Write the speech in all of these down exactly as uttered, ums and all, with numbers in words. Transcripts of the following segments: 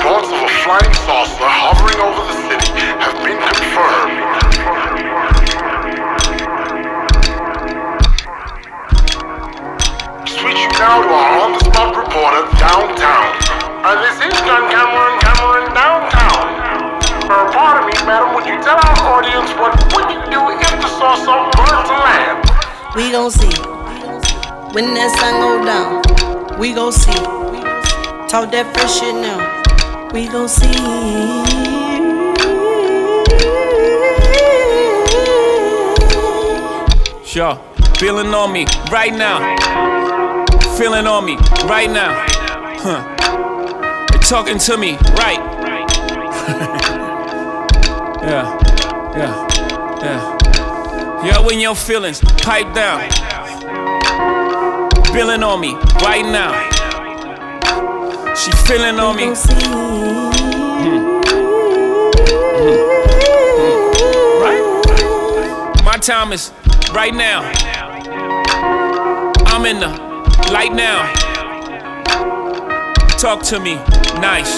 Reports of a flying saucer hovering over the city have been confirmed. Switch now to our on-the-spot reporter downtown. Uh, this is John Cameron, Cameron downtown. Uh, pardon me, madam, would you tell our audience what would you do if the saucer were to land? We gon' see. When that sun go down, we gon' see. Talk that fresh shit now. We gon' see. Sure, feeling on me right now. Feeling on me right now. Huh. They're talking to me right. Yeah, yeah, yeah. Yo, in your feelings, pipe down. Feeling on me right now. She feeling on me. Mm. Mm. Right? My time is right now. I'm in the light now. Talk to me nice.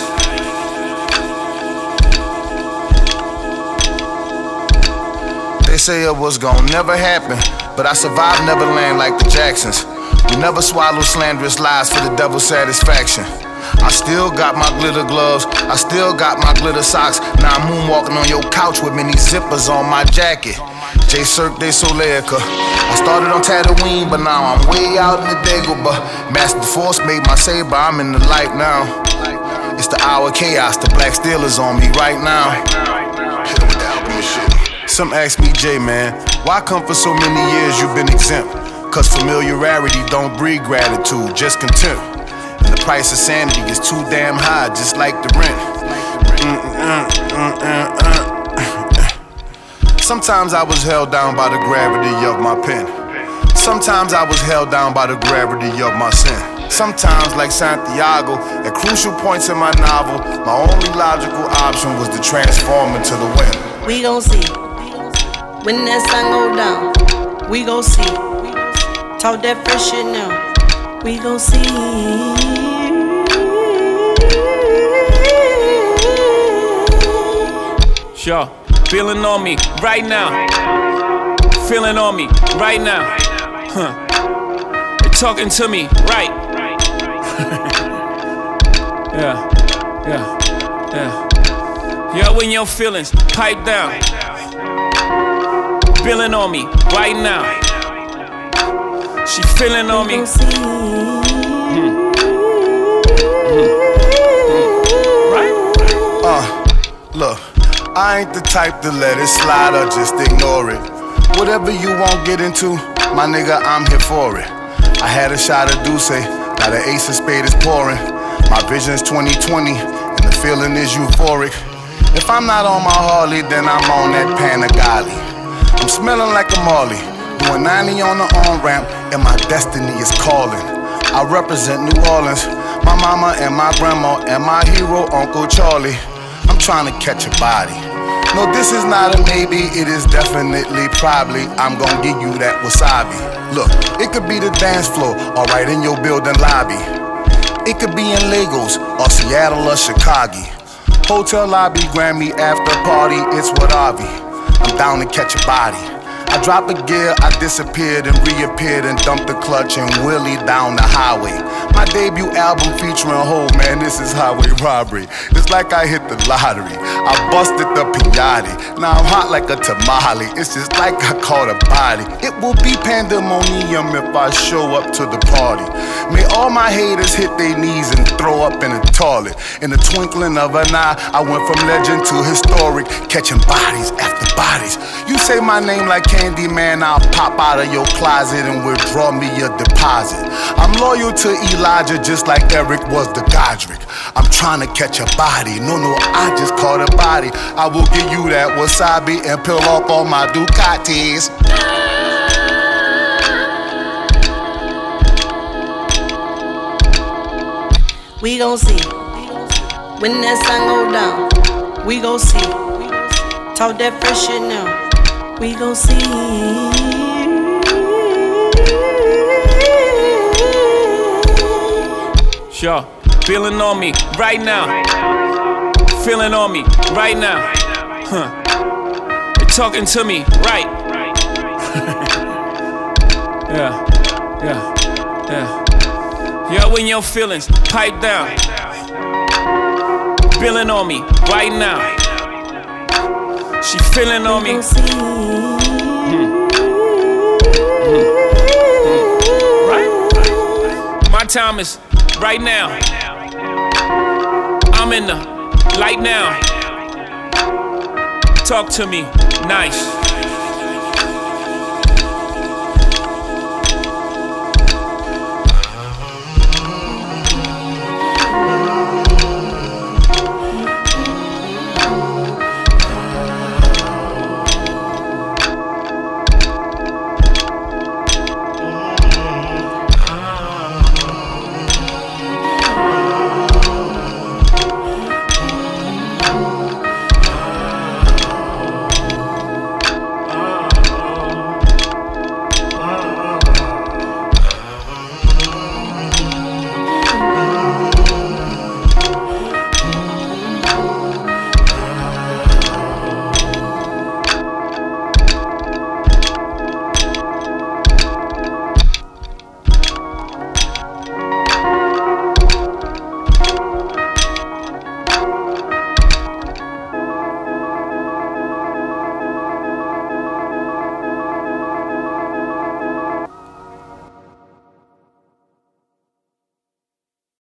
They say it was gonna never happen, but I survived Neverland like the Jacksons. We never swallow slanderous lies for the devil's satisfaction. I still got my glitter gloves, I still got my glitter socks. Now I'm moonwalking on your couch with many zippers on my jacket. J Cirque de Soleica. I started on Tatooine, but now I'm way out in the Dagobah. Master Force made my saber, I'm in the light now. It's the hour of chaos, the black steel is on me right now. Hit 'em with the alchemist shit. Some ask me, J man, why come for so many years you've been exempt? Cause familiarity don't breed gratitude, just contempt. And the price of sanity is too damn high, just like the rent. Mm -mm -mm -mm -mm. Sometimes I was held down by the gravity of my pen. Sometimes I was held down by the gravity of my sin. Sometimes, like Santiago, at crucial points in my novel, my only logical option was to transform into the wind. We gon' see. When that sun go down, we gon' see. Talk that fresh shit now. We gon' see. Sure, feeling on me right now. Feeling on me right now. Huh. They're talking to me right. Yeah, yeah, yeah. Yo, in your feelings, pipe down. Feeling on me right now. She feeling on me. Mm. Mm. Mm. Right? Uh, look, I ain't the type to let it slide or just ignore it. Whatever you won't get into, my nigga, I'm here for it. I had a shot of Douce, now the ace of spade is pouring. My vision's twenty twenty, and the feeling is euphoric. If I'm not on my Harley, then I'm on that Panigale. I'm smelling like a Marley, doing ninety on the on-ramp, and my destiny is calling. I represent New Orleans, my mama and my grandma, and my hero, Uncle Charlie. I'm trying to catch a body. No, this is not a maybe, it is definitely probably. I'm gonna give you that wasabi. Look, it could be the dance floor, or right in your building lobby. It could be in Lagos, or Seattle, or Chicago. Hotel lobby, Grammy, after party, it's what I be. I'm down to catch a body. I drop a gear, I disappeared and reappeared and dumped the clutch and wheelie down the highway. My debut album featuring Hov, man, this is highway robbery. It's like I hit the lottery. I busted the pinata. Now I'm hot like a tamale. It's just like I caught a body. It will be pandemonium if I show up to the party. May all my haters hit their knees and throw up in the toilet. In the twinkling of an eye, I went from legend to historic, catching bodies after bodies. You say my name like Candyman, I'll pop out of your closet and withdraw me a deposit. I'm loyal to Elijah just like Eric was the Godric. I'm trying to catch a body, no, no, I just caught a body. I will give you that wasabi and peel off all my Ducatis. We gon' see. When that sun go down, we gon' see. Talk that fresh shit now. We gon' see. Sure, feeling on me right now. feeling on me right now. Huh. They're talking to me, right? Yeah, yeah, yeah. Yo, in your feelings, pipe down. Feeling on me right now. She feeling on me. Mm. Mm. Right? My time is right now. I'm in the light now. Talk to me nice.